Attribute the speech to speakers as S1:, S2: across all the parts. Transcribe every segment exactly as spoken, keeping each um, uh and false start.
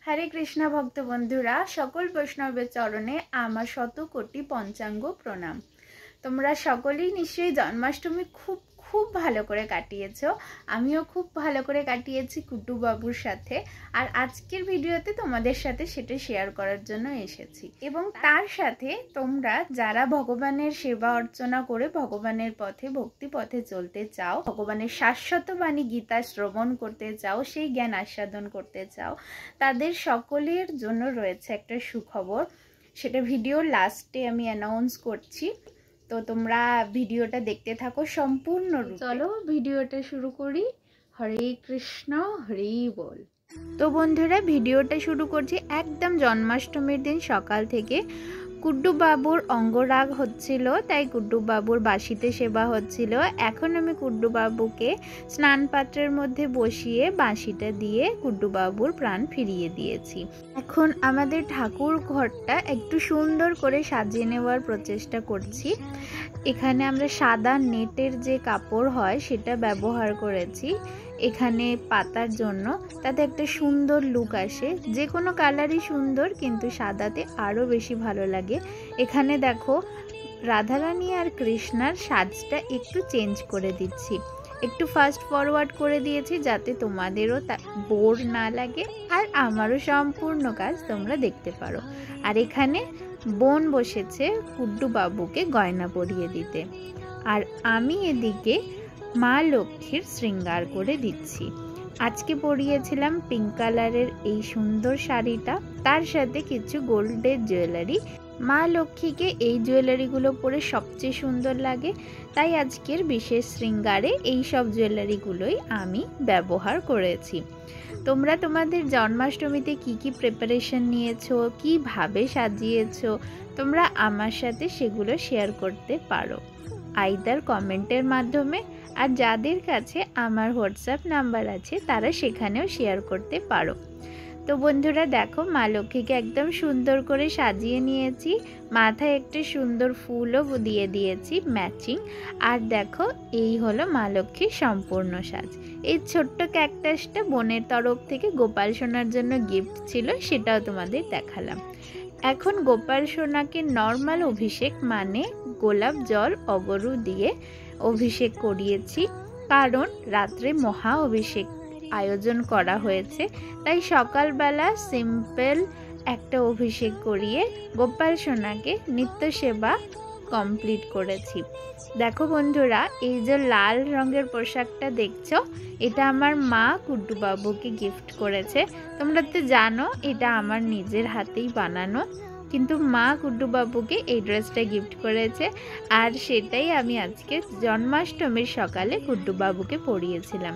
S1: हरे कृष्णा भक्त बंधुरा सकल वैष्णवेर चरणे आमार शत कोटी पंचांग प्रणाम। तोमरा सकलेई निश्चयई जन्माष्टमी खूब खूब भालो करे काटिয়েছো। आमिও खूब भालो करे काटिয়েছি কুট্টু বাবুর সাথে। আর আজকের ভিডিওতে তোমাদের সাথে সেটা শেয়ার করার জন্য এসেছি এবং তার সাথে তোমরা যারা ভগবানের সেবা অর্চনা করে ভগবানের পথে ভক্তি পথে চলতে চাও, ভগবানের শাশ্বত বাণী গীতা শ্রবণ করতে চাও, সেই জ্ঞান আস্বাদন করতে চাও, তাদের সকলের জন্য রয়েছে একটা সুখবর। সেটা ভিডিও লাস্টে আমি অ্যানাউন্স করছি, তো তোমরা ভিডিওটা দেখতে থাকো সম্পূর্ণ। চলো ভিডিওটা শুরু করি। হরে কৃষ্ণ, হরি বল। তো বন্ধুরা ভিডিওটা শুরু করছি একদম জন্মাষ্টমীর দিন সকাল থেকে। কুড্ডু বাবুর অঙ্গরাগ হচ্ছিল, তাই কুড্ডু বাবুর বাঁশিতে সেবা হচ্ছিল। এখন আমি কুড্ডু বাবুকে স্নান পাত্রের মধ্যে বসিয়ে বাঁশিটা দিয়ে কুড্ডু বাবুর প্রাণ ফিরিয়ে দিয়েছি। এখন আমাদের ঠাকুর ঘরটা একটু সুন্দর করে সাজিয়ে নেওয়ার প্রচেষ্টা করছি। এখানে আমরা সাদা নেটের যে কাপড় হয় সেটা ব্যবহার করেছি এখানে পাতার জন্য, তাতে একটা সুন্দর লুক আসে। যে কোনো কালারই সুন্দর, কিন্তু সাদাতে আরও বেশি ভালো লাগে। এখানে দেখো রাধারানী আর কৃষ্ণার সাজটা একটু চেঞ্জ করে দিচ্ছি, একটু ফাস্ট ফরওয়ার্ড করে দিয়েছি যাতে তোমাদেরও বোর না লাগে আর আমারও সম্পূর্ণ কাজ তোমরা দেখতে পারো। আর এখানে বোন বসেছে কুড্ডু বাবুকে গয়না পরিয়ে দিতে, আর আমি এদিকে মা লক্ষ্মীর শৃঙ্গার করে দিচ্ছি। আজকে পরিয়েছিলাম পিঙ্ক কালারের এই সুন্দর শাড়িটা, তার সাথে কিছু গোল্ডের জুয়েলারি। মা লক্ষ্মীকে এই জুয়েলারিগুলো পরে সবচেয়ে সুন্দর লাগে, তাই আজকের বিশেষ শৃঙ্গারে এই সব জুয়েলারিগুলোই আমি ব্যবহার করেছি। তোমরা তোমাদের জন্মাষ্টমীতে কি কি প্রিপারেশন নিয়েছো, কিভাবে সাজিয়েছো, তোমরা আমার সাথে সেগুলো শেয়ার করতে পারো আইদার কমেন্টের মাধ্যমে, আর যাদের কাছে আমার হোয়াটসঅ্যাপ নাম্বার আছে তারা সেখানেও শেয়ার করতে পারো। তো বন্ধুরা দেখো মা লক্ষ্মীকে একদম সুন্দর করে সাজিয়ে নিয়েছি, মাথায় একটা সুন্দর ফুলও দিয়ে দিয়েছি ম্যাচিং। আর দেখো এই হলো মা লক্ষ্মীর সম্পূর্ণ সাজ। এই ছোট্ট ক্যাকটাসটা বোনের তরফ থেকে গোপাল সোনার জন্য গিফট ছিল, সেটাও তোমাদের দেখালাম। এখন গোপাল সোনাকে নর্মাল অভিষেক মানে গোলাপ জল অগরু দিয়ে অভিষেক করিয়েছি, কারণ রাত্রে মহা অভিষেক আয়োজন করা হয়েছে, তাই সকালবেলা সিম্পল একটা অভিষেক করিয়ে গোপাল সোনাকে নিত্য সেবা কমপ্লিট করেছি। দেখো বন্ধুরা এই যে লাল রঙের পোশাকটা দেখছো, এটা আমার মা কুড্ডু বাবুকে গিফট করেছে। তোমরা তো জানো এটা আমার নিজের হাতেই বানানো, কিন্তু মা কুড্ডু বাবুকে এই ড্রেসটা গিফট করেছে, আর সেটাই আমি আজকে জন্মাষ্টমীর সকালে কুড্ডু বাবুকে পরিয়েছিলাম।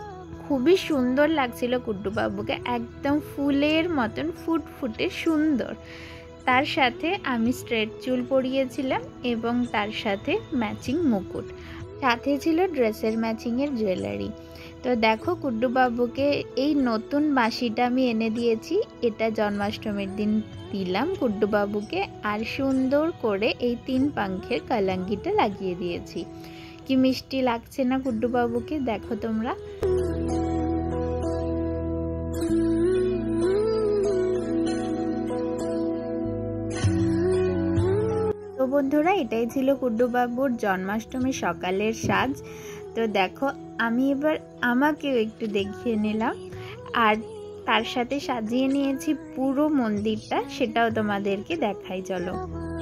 S1: খুবই সুন্দর লাগছিল কুড্ডু বাবুকে, একদম ফুলের মতন ফুটফুটে সুন্দর। তার সাথে আমি স্ট্রেট চুল পরিয়েছিলাম এবং তার সাথে ম্যাচিং মুকুট, সাথে ছিল ড্রেসের ম্যাচিংয়ের জুয়েলারি। তো দেখো কুড্ডু বাবুকে এই নতুন বাঁশিটা আমি এনে দিয়েছি, এটা জন্মাষ্টমীর দিন দিলাম কুড্ডু বাবুকে, আর সুন্দর করে এই তিন পাঙ্খের কালাঙ্গিটা লাগিয়ে দিয়েছি। কি মিষ্টি লাগছে না কুড্ডু বাবুকে, দেখো তোমরা। তো বন্ধুরা এটাই ছিল কুড্ডু বাবুর জন্মাষ্টমী সকালের সাজ। তো দেখো আমি এবার আমাকেও একটু দেখিয়ে নিলাম, আর তার সাথে সাজিয়ে নিয়েছি পুরো মন্দিরটা, সেটাও তোমাদেরকে দেখাই চলো।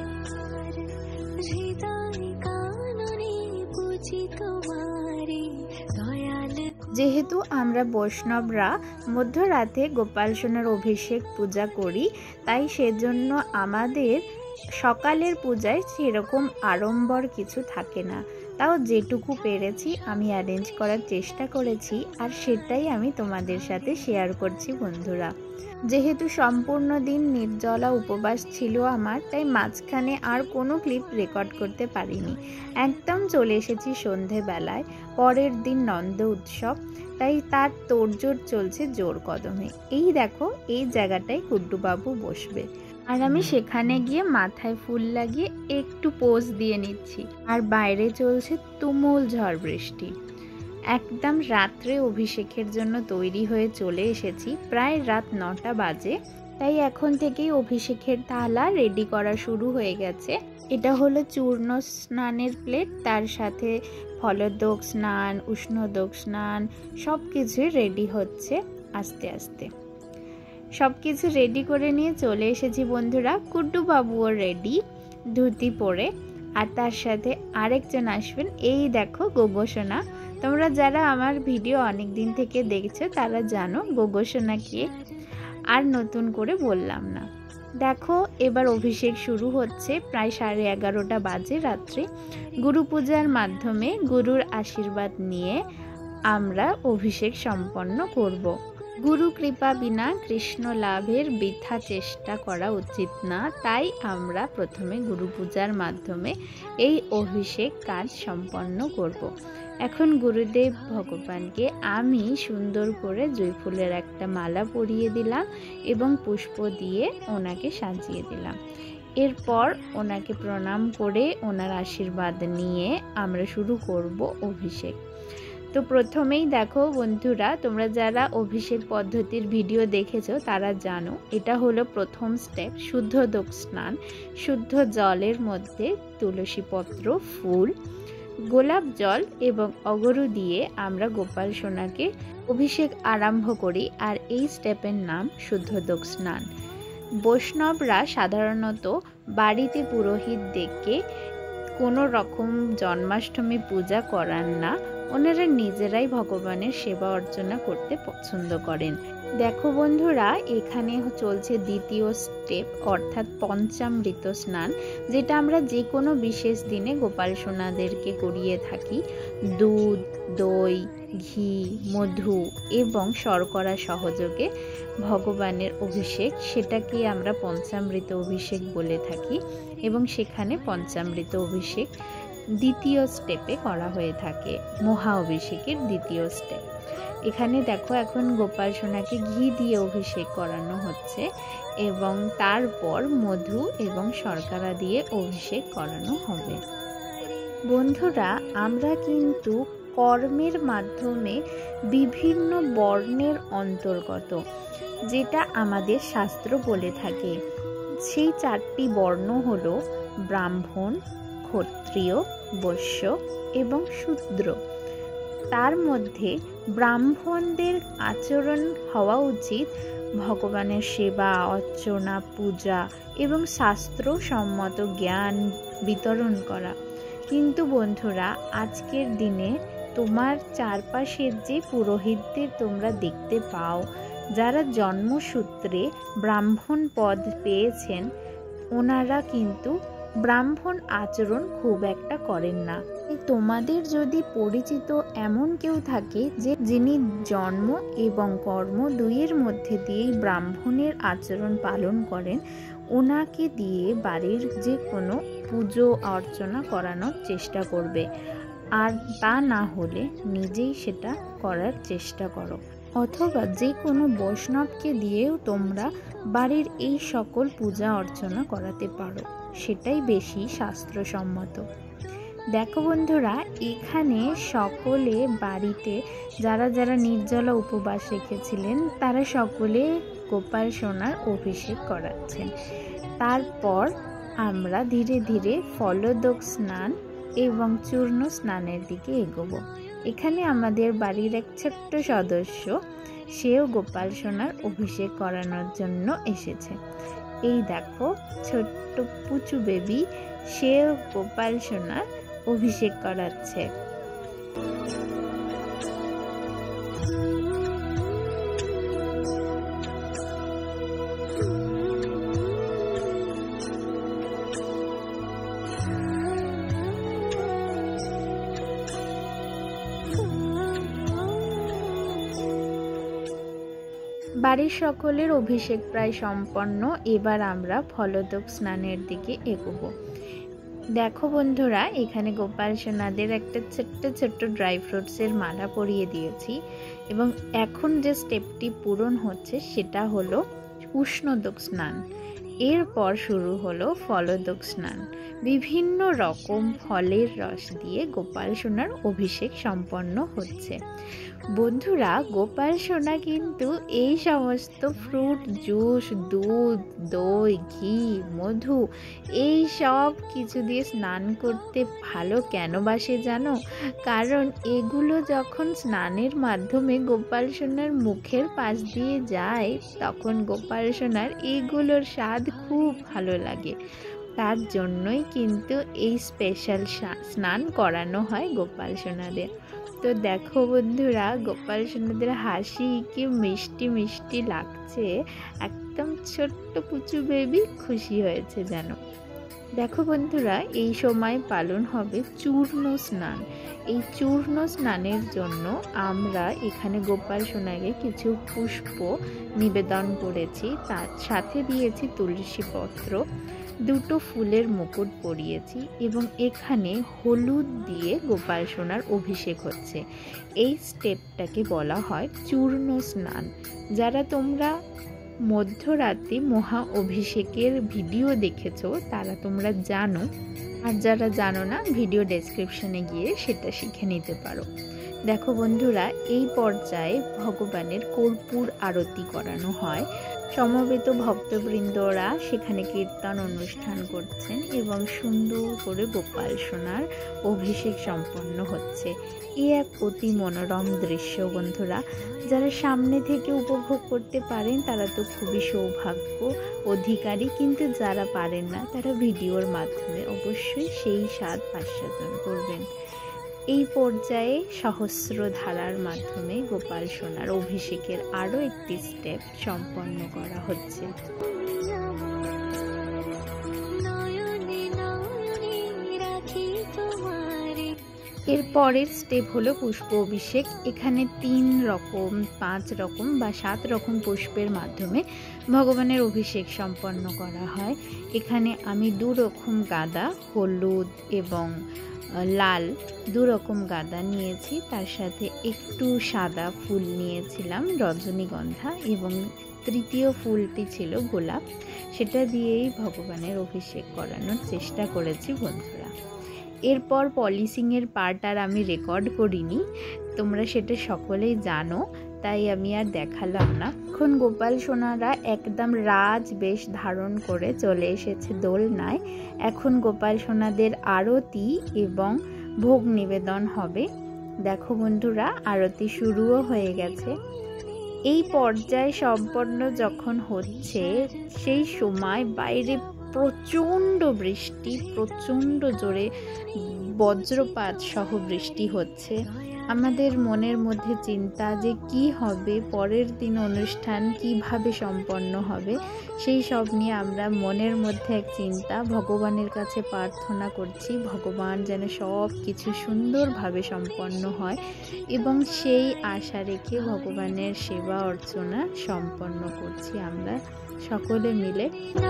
S1: যেহেতু আমরা বৈষ্ণবরা মধ্যরাতে গোপাল সোনার অভিষেক পূজা করি, তাই সেজন্য আমাদের সকালের পূজায় সেরকম আড়ম্বর কিছু থাকে না, তাও যেটুকু পেরেছি আমি অ্যারেঞ্জ করার চেষ্টা করেছি, আর সেটাই আমি তোমাদের সাথে শেয়ার করছি বন্ধুরা। যেহেতু সম্পূর্ণ দিন নির্জলা উপবাস ছিল আমার, তাই মাঝখানে আর কোনো ক্লিপ রেকর্ড করতে পারিনি। একদম চলে এসেছি সন্ধেবেলায়, পরের দিন নন্দ উৎসব, তাই তার তোড়জোড় চলছে জোর কদমে। এই দেখো এই জায়গাটায় কুড্ডু বাবু বসবে, আর আমি সেখানে গিয়ে মাথায় ফুল লাগিয়ে একটু পোজ দিয়ে নিচ্ছি। আর বাইরে চলছে তুমুল ঝড় বৃষ্টি, একদম রাত্রে অভিষেকের জন্য তৈরি হয়ে চলে এসেছি। প্রায় রাত নটা বাজে, তাই এখন থেকেই অভিষেকের থালা রেডি করা শুরু হয়ে গেছে। এটা হলো চূর্ণ স্নানের প্লেট, তার সাথে ফলোদক স্নান, উষ্ণদক স্নান সব কিছুই রেডি হচ্ছে আস্তে আস্তে। সব কিছু রেডি করে নিয়ে চলে এসেছি বন্ধুরা। কুড্ডু বাবুও রেডি ধুতি পরে, আর তার সাথে আরেকজন আসবেন। এই দেখো গোগোসোনা। তোমরা যারা আমার ভিডিও অনেক দিন থেকে দেখছো তারা জানো গোগোসোনা কে, আর নতুন করে বললাম না। দেখো এবার অভিষেক শুরু হচ্ছে। প্রায় সাড়ে এগারোটা বাজে রাত্রে। গুরু পূজার মাধ্যমে গুরুর আশীর্বাদ নিয়ে আমরা অভিষেক সম্পন্ন করব। গুরু কৃপা বিনা কৃষ্ণ লাভের বৃথা চেষ্টা করা উচিত না, তাই আমরা প্রথমে গুরু পূজার মাধ্যমে এই অভিষেক কাজ সম্পন্ন করব। এখন গুরুদেব ভগবানকে আমি সুন্দর করে জয়ফুলের একটা মালা পরিয়ে দিলাম এবং পুষ্প দিয়ে ওনাকে সাজিয়ে দিলাম। এরপর ওনাকে প্রণাম করে ওনার আশীর্বাদ নিয়ে আমরা শুরু করব অভিষেক। তো প্রথমেই দেখো বন্ধুরা, তোমরা যারা অভিষেক পদ্ধতির ভিডিও দেখেছো তারা জানো এটা হলো প্রথম স্টেপ, শুদ্ধোদক স্নান। শুদ্ধ জলের মধ্যে তুলসী পত্র, ফুল, গোলাপ জল এবং অগরু দিয়ে আমরা গোপাল সোনাকে অভিষেক আরম্ভ করি, আর এই স্টেপের নাম শুদ্ধোদক স্নান। বৈষ্ণবরা সাধারণত বাড়িতে পুরোহিত ডেকে কোনো রকম জন্মাষ্টমী পূজা করান না, ওনারা নিজেরাই ভগবানের সেবা অর্চনা করতে পছন্দ করেন। দেখো বন্ধুরা, এখানে চলছে দ্বিতীয় স্টেপ, অর্থাৎ পঞ্চামৃত স্নান, যেটা আমরা যে কোনো বিশেষ দিনে গোপাল সোনাদেরকে করিয়ে থাকি। দুধ, দই, ঘি, মধু এবং শর্করা সহযোগে ভগবানের অভিষেক, সেটাকে আমরা পঞ্চামৃত অভিষেক বলে থাকি, এবং সেখানে পঞ্চামৃত অভিষেক দ্বিতীয় স্টেপে করা হয়ে থাকে, মহা অভিষেকের দ্বিতীয় স্টেপ। এখানে দেখো এখন গোপাল সোনাকে ঘি দিয়ে অভিষেক করানো হচ্ছে এবং তারপর মধু এবং শর্করা দিয়ে অভিষেক করানো হবে। বন্ধুরা, আমরা কিন্তু কর্মের মাধ্যমে বিভিন্ন বর্ণের অন্তর্গত, যেটা আমাদের শাস্ত্র বলে থাকে। সেই চারটি বর্ণ হলো ব্রাহ্মণ, ক্ষত্রিয়, বৈশ্য এবং শূদ্র। তার মধ্যে ব্রাহ্মণদের আচরণ হওয়া উচিত ভগবানের সেবা, অর্চনা, পূজা এবং শাস্ত্রসম্মত জ্ঞান বিতরণ করা। কিন্তু বন্ধুরা, আজকের দিনে তোমার চারপাশের যে পুরোহিতদের তোমরা দেখতে পাও, যারা জন্মসূত্রে ব্রাহ্মণ পদ পেয়েছেন, ওনারা কিন্তু ব্রাহ্মণ আচরণ খুব একটা করেন না। তোমাদের যদি পরিচিত এমন কেউ থাকে যে যিনি জন্ম এবং কর্ম দুইয়ের মধ্যে দিয়েই ব্রাহ্মণের আচরণ পালন করেন, ওনাকে দিয়ে বাড়ির যে কোনো পুজো অর্চনা করানোর চেষ্টা করবে, আর তা না হলে নিজেই সেটা করার চেষ্টা করো। অথবা যে কোনো বৈষ্ণবকে দিয়েও তোমরা বাড়ির এই সকল পূজা অর্চনা করাতে পারো, সেটাই বেশি শাস্ত্রসম্মত। দেখো বন্ধুরা, এখানে সকলে বাড়িতে যারা যারা নির্জলা উপবাস রেখেছিলেন তারা সকলে গোপাল সোনার অভিষেক করাচ্ছেন। তারপর আমরা ধীরে ধীরে ফলোদক স্নান এবং চূর্ণ স্নানের দিকে এগোবো। এখানে আমাদের বাড়ির এক ছোট্ট সদস্য, সেও গোপাল সোনার অভিষেক করানোর জন্য এসেছে। এই দেখো ছোট্ট পুচু বেবি, সেও গোপাল সোনার অভিষেক করাচ্ছে। বাড়ির সকলের অভিষেক প্রায় সম্পন্ন। এবার আমরা ফলোদক স্নানের দিকে এগোবো। দেখো বন্ধুরা, এখানে গোপাল সোনাদের একটা ছোট্ট ছোট্ট ড্রাই ফ্রুটসের মালা পরিয়ে দিয়েছি, এবং এখন যে স্টেপটি পূরণ হচ্ছে সেটা হলো উষ্ণদক স্নান। এরপর শুরু হলো ফলদক স্নান। বিভিন্ন রকম ফলের রস দিয়ে গোপাল সোনার অভিষেক সম্পন্ন হচ্ছে। বন্ধুরা, গোপাল সোনা কিন্তু এই সমস্ত ফ্রুট জুস, দুধ, দই, ঘি, মধু এই সব কিছু দিয়ে স্নান করতে ভালো কেন বাসে জানো? কারণ এগুলো যখন স্নানের মাধ্যমে গোপাল সোনার মুখের পাশ দিয়ে যায়, তখন গোপাল সোনার এগুলোর স্বাদ খুব ভালো লাগে। তার জন্যই কিন্তু এই স্পেশাল স্নান করানো হয় গোপাল সোনাদের। তো দেখো বন্ধুরা, গোপাল সোনাদের হাসি কি মিষ্টি মিষ্টি লাগছে, একদম ছোট্ট পুচু বেবি খুশি হয়েছে যেন। দেখো বন্ধুরা, এই সময় পালন হবে চূর্ণ স্নান। এই চূর্ণ স্নানের জন্য আমরা এখানে গোপাল সোনাকে কিছু পুষ্প নিবেদন করেছি, তার সাথে দিয়েছি তুলসী পত্র, দুটো ফুলের মুকুট পরিয়েছি এবং এখানে হলুদ দিয়ে গোপাল সোনার অভিষেক হচ্ছে। এই স্টেপটাকে বলা হয় চূর্ণ স্নান। যারা তোমরা মধ্যরাতে মহা অভিষেকের ভিডিও দেখেছো তারা তোমরা জানো, আর যারা জানো না ভিডিও ডেসক্রিপশনে গিয়ে সেটা শিখে নিতে পারো। দেখো বন্ধুরা, এই পর্যায়ে ভগবানের কর্পূর আরতি করানো হয়। সমবেত ভক্তবৃন্দরা সেখানে কীর্তন অনুষ্ঠান করছেন এবং সুন্দর করে গোপাল সোনার অভিষেক সম্পন্ন হচ্ছে। এই এক অতি মনোরম দৃশ্য বন্ধুরা। যারা সামনে থেকে উপভোগ করতে পারেন তারা তো খুবই সৌভাগ্য অধিকারী, কিন্তু যারা পারেন না তারা ভিডিওর মাধ্যমে অবশ্যই সেই স্বাদ আস্বাদন করবেন। এই পর্যায়ে সহস্র ধারার মাধ্যমে গোপাল সোনার অভিষেকের আরও একটি স্টেপ সম্পন্ন করা হচ্ছে। এর পরের স্টেপ হলো পুষ্প অভিষেক। এখানে তিন রকম, পাঁচ রকম বা সাত রকম পুষ্পের মাধ্যমে ভগবানের অভিষেক সম্পন্ন করা হয়। এখানে আমি দু রকম গাঁদা, হলুদ এবং লাল দু রকম গাঁদা নিয়েছি, তার সাথে একটু সাদা ফুল নিয়েছিলাম রজনীগন্ধা, এবং তৃতীয় ফুলটি ছিল গোলাপ। সেটা দিয়েই ভগবানের অভিষেক করানোর চেষ্টা করেছি বন্ধুরা। এরপর পলিশিংয়ের পার্ট আর আমি রেকর্ড করিনি, তোমরা সেটা সকলেই জানো, তাই আমি আর দেখালাম না। এখন গোপাল সোনারা একদম রাজ বেশ ধারণ করে চলে এসেছে দোলনায়। এখন গোপাল সোনাদের আরতি এবং ভোগ নিবেদন হবে। দেখো বন্ধুরা, আরতি শুরুও হয়ে গেছে। এই পর্যায় সম্পন্ন যখন হচ্ছে সেই সময় বাইরে প্রচণ্ড বৃষ্টি, প্রচণ্ড জোরে বজ্রপাত সহ বৃষ্টি হচ্ছে। আমাদের মনের মধ্যে চিন্তা যে কি হবে, পরের দিন অনুষ্ঠান কিভাবে সম্পন্ন হবে, সেই সব নিয়ে আমরা মনের মধ্যে এক চিন্তা, ভগবানের কাছে প্রার্থনা করছি ভগবান যেন সব কিছু সুন্দরভাবে সম্পন্ন হয়, এবং সেই আশা রেখে ভগবানের সেবা অর্চনা সম্পন্ন করছি আমরা সকলে মিলে।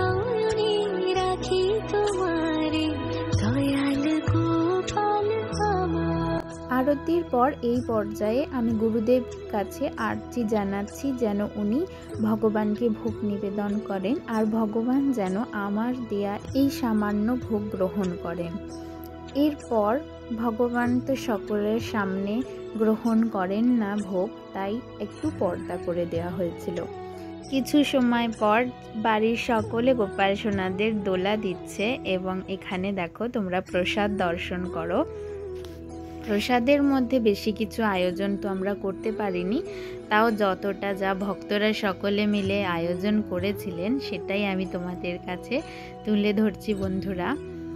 S1: আরতির পর এই পর্যায়ে আমি গুরুদেব কাছে আর্জি জানাচ্ছি যেন উনি ভগবানকে ভোগ নিবেদন করেন, আর ভগবান যেন আমার দেয়া এই সামান্য ভোগ গ্রহণ করেন। এরপর ভগবান তো সকলের সামনে গ্রহণ করেন না ভোগ, তাই একটু পর্দা করে দেওয়া হয়েছিল। কিছু সময় পর বাড়ির সকলে গোপাল সোনাদের দোলা দিচ্ছে এবং এখানে দেখো তোমরা প্রসাদ দর্শন করো। প্রসাদের মধ্যে বেশি কিছু আয়োজন তো আমরা করতে পারিনি, তাও যতটা যা ভক্তরা সকলে মিলে আয়োজন করেছিলেন সেটাই আমি তোমাদের কাছে তুলে ধরছি বন্ধুরা।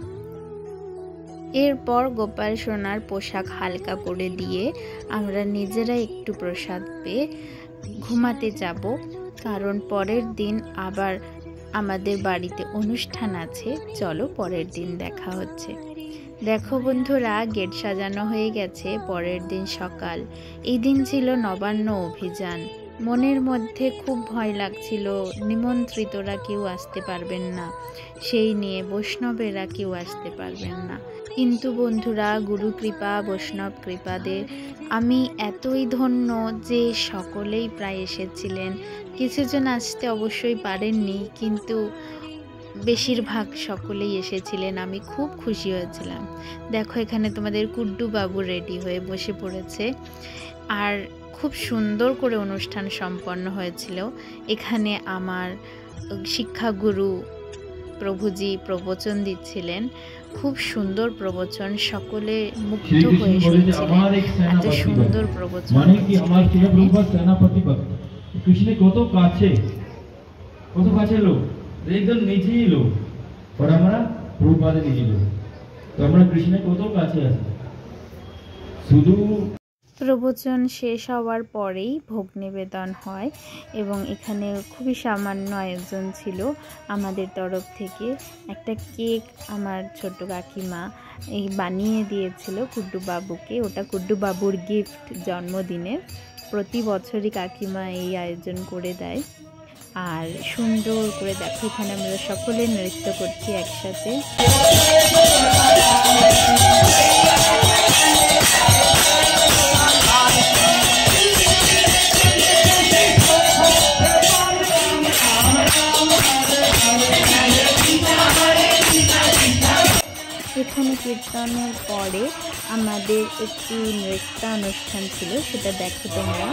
S1: এরপর গোপাল সোনার পোশাক হালকা করে দিয়ে আমরা নিজেরা একটু প্রসাদ পেয়ে ঘুমাতে যাব, কারণ পরের দিন আবার আমাদের বাড়িতে অনুষ্ঠান আছে। চলো পরের দিন দেখা হচ্ছে। দেখো বন্ধুরা, গেট সাজানো হয়ে গেছে। পরের দিন সকাল, এই দিন ছিল নবান্ন অভিযান। মনের মধ্যে খুব ভয় লাগছিল, নিমন্ত্রিতরা কেউ আসতে পারবেন না, সেই নিয়ে বৈষ্ণবেরা কেউ আসতে পারবেন না। কিন্তু বন্ধুরা, গুরু কৃপা, বৈষ্ণব কৃপাদের আমি এতই ধন্য যে সকলেই প্রায় এসেছিলেন। কিছুজন আসতে অবশ্যই পারেননি, কিন্তু বেশিরভাগ সকলেই এসেছিলেন, আমি খুব খুশি হয়েছিলাম। দেখো এখানে তোমাদের কুড্ডু বাবু রেডি হয়ে বসে পড়েছে, আর খুব সুন্দর করে অনুষ্ঠান সম্পন্ন হয়েছিল। এখানে আমার শিক্ষাগুরু প্রভুজি প্রবচন দিচ্ছিলেন, খুব সুন্দর প্রবচন, সকলে মুগ্ধ হয়ে শুনছিলেন, এত সুন্দর প্রবচন।
S2: মানে কি আমার প্রভুপাদ সেনাপতি ভক্ত কৃষ্ণ কত কাছে, কত কাছে লোক, একদম নিজেই লোক, আর আমরা প্রভুপাদের নিজেই লোক, তো আমরা কৃষ্ণের কত কাছে আছি। শুধু
S1: প্রবচন শেষ হওয়ার পরেই ভোগ নিবেদন হয় এবং এখানে খুবই সামান্য আয়োজন ছিল আমাদের তরফ থেকে। একটা কেক আমার ছোট কাকিমা এই বানিয়ে দিয়েছিল কুড্ডু বাবুকে, ওটা কুড্ডু বাবুর গিফট জন্মদিনের। প্রতি বছরই কাকিমা এই আয়োজন করে দেয়। আর সুন্দর করে দেখো এখানে আমরা সকলে নৃত্য করছি একসাথে। এখানে কীর্তনের পরে আমাদের একটি নৃত্য অনুষ্ঠান ছিল, সেটা দেখো তোমরা।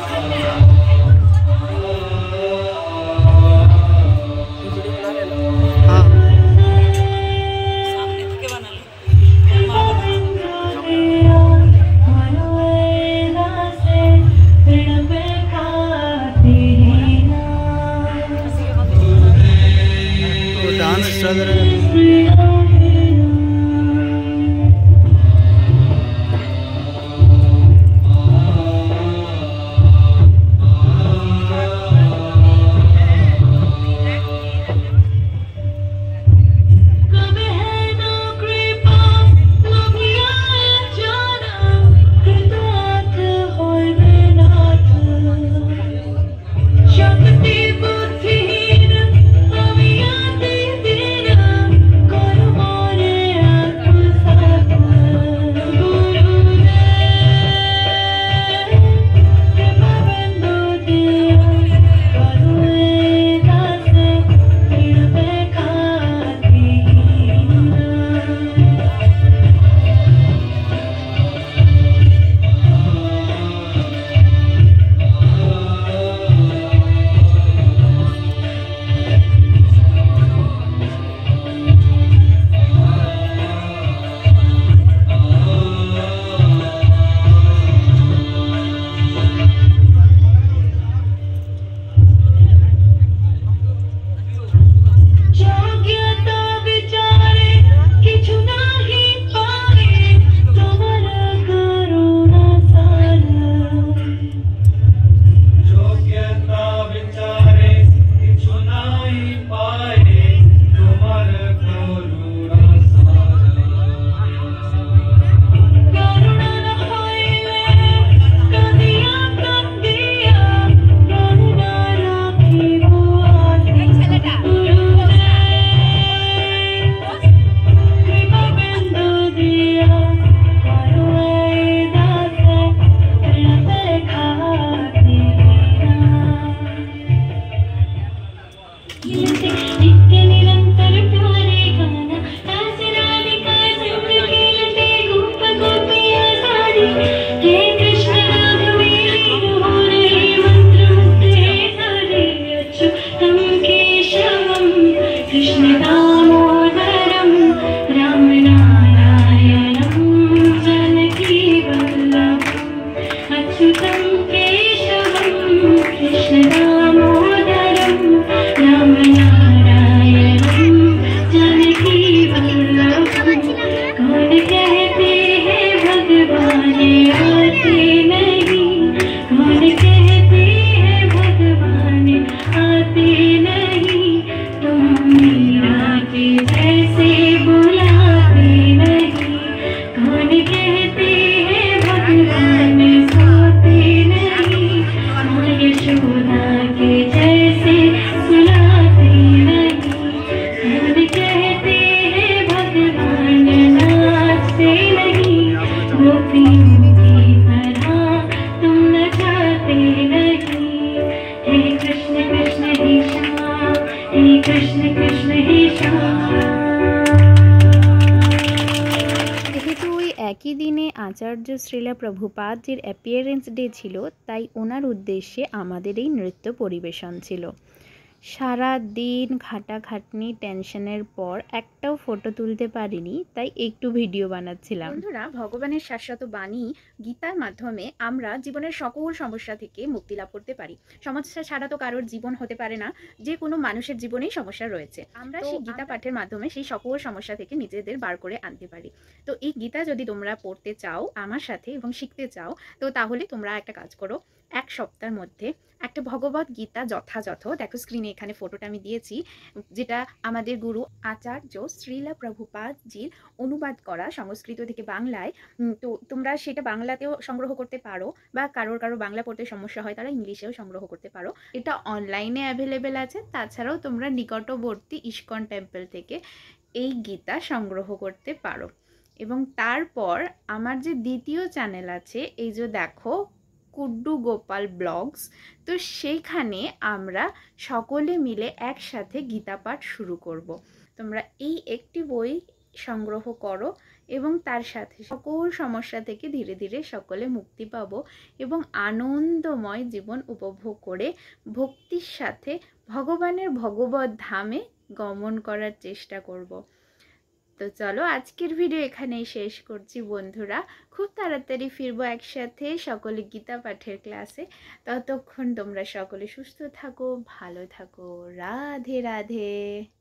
S3: Krishna Krishna
S1: যেহেতু ওই একই দিনে আচার্য শ্রীলা প্রভুপাদজির অ্যাপিয়ারেন্স ডে ছিল, তাই ওনার উদ্দেশ্যে আমাদের এই নৃত্য পরিবেশন ছিল। সারা দিন খাটাখাটনি টেনশনের পর একটাও ফটো তুলতে পারিনি, তাই একটু ভিডিও বানাচ্ছিলাম। বন্ধুরা, ভগবানের শাশ্বত বাণী গীতার মাধ্যমে আমরা জীবনের সকল সমস্যা থেকে মুক্তি লাভ করতে পারি। সমস্যা ছাড়া তো কারোর জীবন হতে পারে না, যে কোনো মানুষের জীবনেই সমস্যা রয়েছে। আমরা সেই গীতা পাঠের মাধ্যমে সেই সকল সমস্যা থেকে নিজেদের বার করে আনতে পারি। তো এই গীতা যদি তোমরা পড়তে চাও আমার সাথে এবং শিখতে চাও, তো তাহলে তোমরা একটা কাজ করো, এক সপ্তাহের মধ্যে একটা ভগবত গীতা যথাযথ, দেখো স্ক্রিনে এখানে ফটোটা আমি দিয়েছি, যেটা আমাদের গুরু আচার্য শ্রীলা প্রভুপাদজির অনুবাদ করা সংস্কৃত থেকে বাংলায়। তো তোমরা সেটা বাংলাতেও সংগ্রহ করতে পারো, বা কারোর কারো বাংলা পড়তে সমস্যা হয় তারা ইংলিশেও সংগ্রহ করতে পারো। এটা অনলাইনে অ্যাভেলেবেল আছে। তাছাড়াও তোমরা নিকটবর্তী ইস্কন টেম্পল থেকে এই গীতা সংগ্রহ করতে পারো। এবং তারপর আমার যে দ্বিতীয় চ্যানেল আছে, এই যে দেখো কুড্ডু গোপাল ব্লগস, তো সেইখানে আমরা সকলে মিলে একসাথে গীতা পাঠ শুরু করব। তোমরা এই একটি বই সংগ্রহ করো এবং তার সাথে সকল সমস্যা থেকে ধীরে ধীরে সকলে মুক্তি পাবো এবং আনন্দময় জীবন উপভোগ করে ভক্তির সাথে ভগবানের ভগবত ধামে গমন করার চেষ্টা করব। তো চলো আজকের ভিডিও এখানেই শেষ করছি বন্ধুরা। খুব তাড়াতাড়ি ফিরবো একসাথে সকলে গীতা পাঠের ক্লাসে। ততক্ষণ তোমরা সকলে সুস্থ থাকো, ভালো থাকো। রাধে রাধে।